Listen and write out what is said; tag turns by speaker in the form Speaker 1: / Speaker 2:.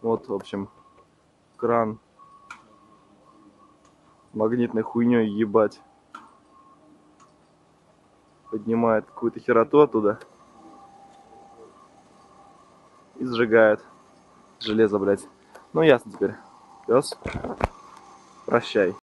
Speaker 1: Вот, в общем, кран магнитной хуйней, ебать, поднимает какую-то хероту оттуда и сжигает железо, блядь. Ну ясно теперь. Пес, прощай.